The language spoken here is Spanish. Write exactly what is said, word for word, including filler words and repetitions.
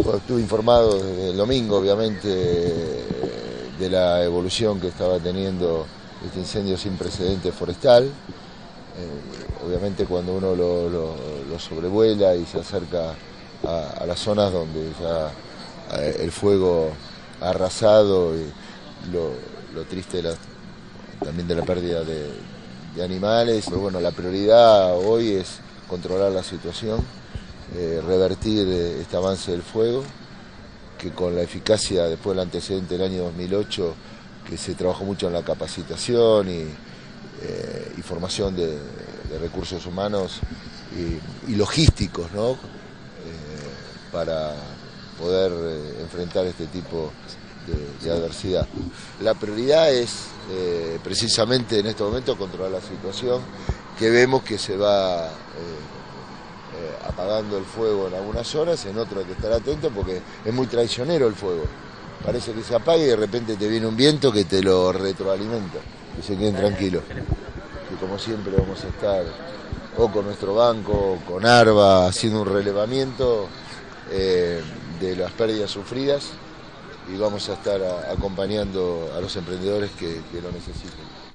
Bueno, estuve informado desde el domingo, obviamente, de la evolución que estaba teniendo este incendio sin precedentes forestal. Eh, obviamente cuando uno lo, lo, lo sobrevuela y se acerca a, a las zonas donde ya eh, el fuego ha arrasado, y lo, lo triste de la, también de la pérdida de, de animales. Pero bueno, la prioridad hoy es controlar la situación, eh, revertir este avance del fuego, que con la eficacia después del antecedente del año dos mil ocho, que se trabajó mucho en la capacitación y, eh, y formación de, de recursos humanos y, y logísticos, ¿no? Eh, para poder eh, enfrentar este tipo de, de adversidad. La prioridad es eh, precisamente en este momento controlar la situación, que vemos que se va eh, Eh, apagando el fuego en algunas horas, en otras hay que estar atento porque es muy traicionero el fuego. Parece que se apaga y de repente te viene un viento que te lo retroalimenta, que se queden tranquilos. Que como siempre vamos a estar o con nuestro banco, o con ARBA, haciendo un relevamiento eh, de las pérdidas sufridas, y vamos a estar a, acompañando a los emprendedores que, que lo necesiten.